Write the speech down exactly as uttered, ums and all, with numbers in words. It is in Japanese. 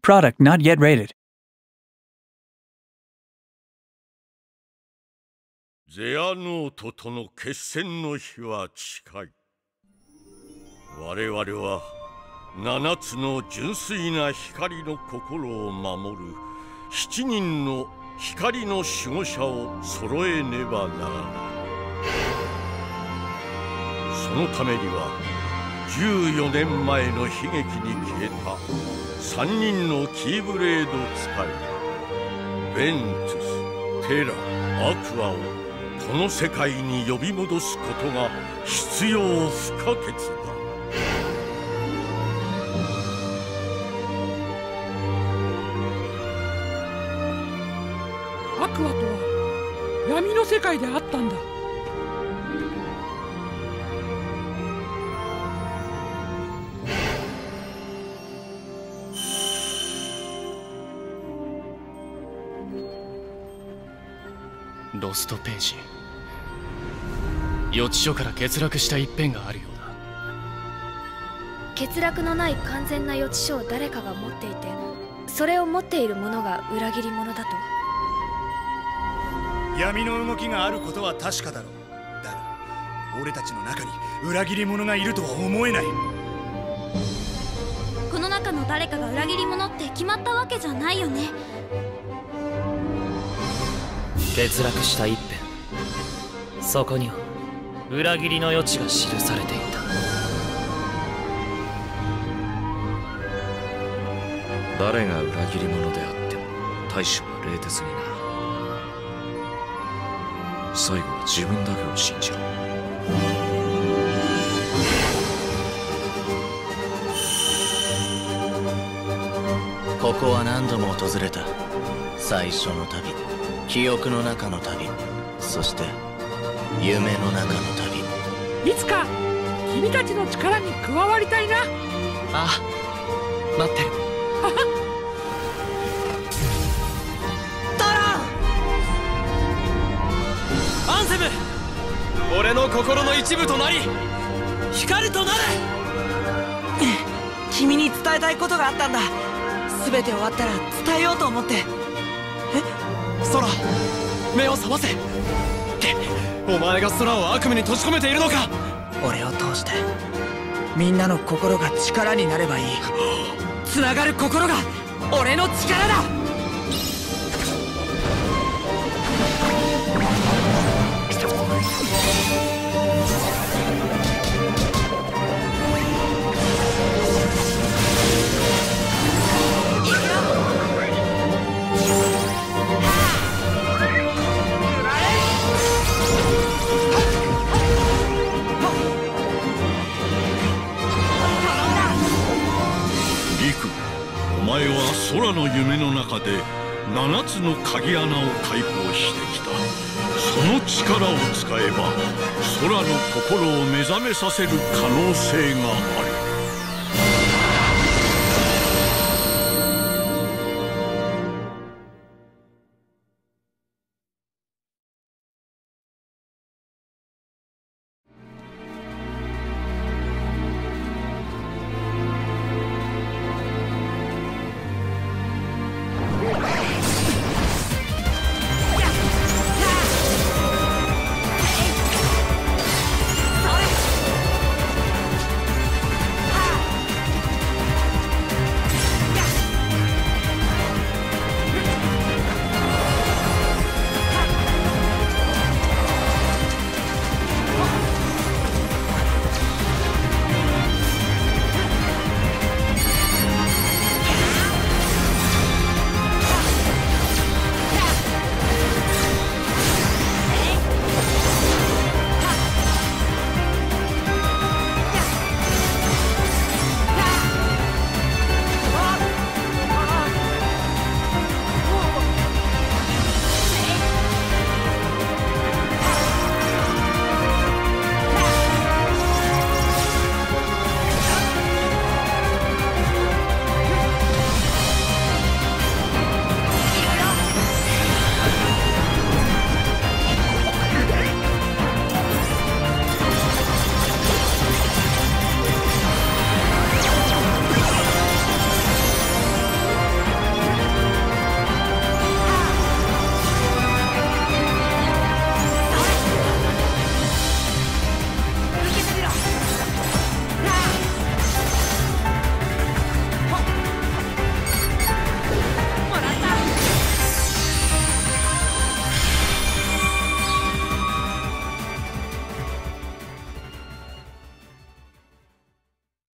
Product not yet rated. ゼアノートとの決戦の日は近い。我々は七つの純粋な光の心を守る七人の光の守護者を揃えねばならない。そのためにはじゅうよねんまえの悲劇に消えたさんにんのキーブレード使いベントゥス、テラ、アクアをこの世界に呼び戻すことが必要不可欠だ。 アクアとは闇の世界であったんだ。 ロストページ。予知書から欠落した一辺があるようだ。 欠落のない完全な予知書を誰かが持っていて、それを持っている者が裏切り者だと。 闇の動きがあることは確かだろう。だが俺たちの中に裏切り者がいるとは思えない。 この中の誰かが裏切り者って決まったわけじゃないよね。 欠落した一辺、そこには裏切りの余地が記されていた。 誰が裏切り者であっても対処は冷徹にな。最後は自分だけを信じろ。 ここは何度も訪れた最初の旅、記憶の中の旅、そして夢の中の旅。 いつか君たちの力に加わりたいな。 ああ、待ってる。 タラン！アンセム！ 俺の心の一部となり光となれ！君に伝えたいことがあったんだ。全て終わったら伝えようと思って。え？ 空、目を覚ませ。お前が空を悪夢に閉じ込めているのか。 俺を通してみんなの心が力になればいい。つながる心が俺の力だ。 お前は空の夢の中で七つの鍵穴を解放してきた。その力を使えば空の心を目覚めさせる可能性がある。